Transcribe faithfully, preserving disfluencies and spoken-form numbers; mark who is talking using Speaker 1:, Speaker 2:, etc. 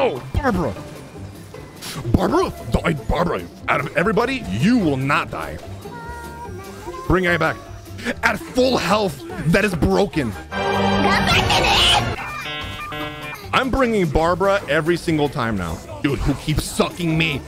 Speaker 1: No, Barbara. Barbara, die, Barbara. Out of everybody, you will not die. Bring A I back. At full health, that is broken. I'm bringing Barbara every single time now. Dude, who keeps sucking me?